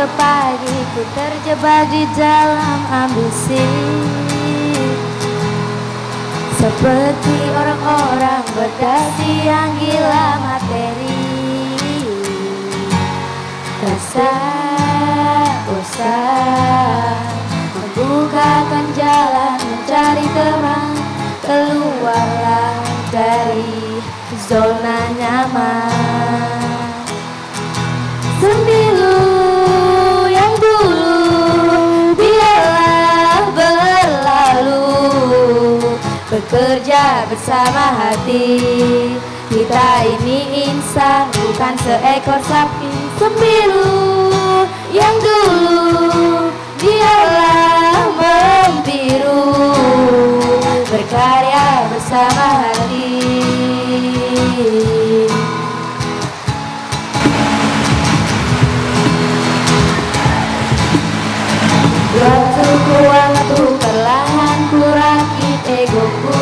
ke pagi ku terjebak di dalam ambisi, seperti orang-orang berdasi yang gila materi. Rasa bosan membukakan jalan mencari terang, keluarlah dari zona nyaman. Sembilu yang dulu biarlah berlalu, bekerja bersama hati. Kita ini insan bukan seekor sapi. Sembilu yang dulu biarlah membiru, berkarya bersama hati. Waktu perlahan ku rakit egoku,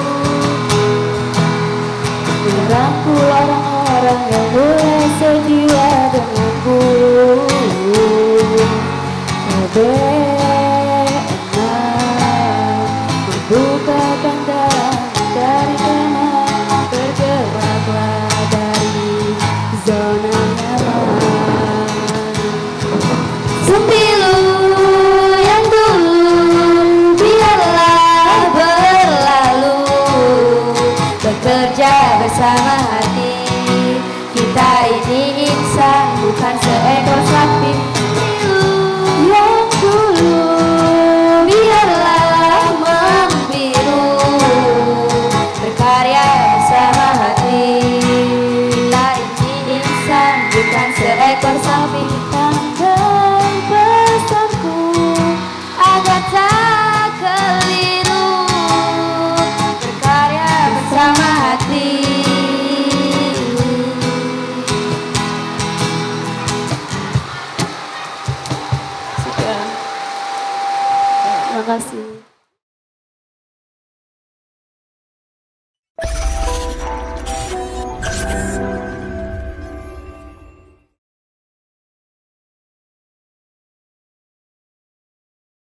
merangkul orang-orang yang boleh sejiwa denganku. Lebih enak membukakan dalam dari tenang, bergeraklah dari zona nyaman. Sembilu yang dulu biarlah berlalu, bekerja bersama hati. Kita ini insan bukan seekor sapi. Yang dulu biarlah membiru, berkarya bersama hati. Kita ini insan bukan seekor sapi.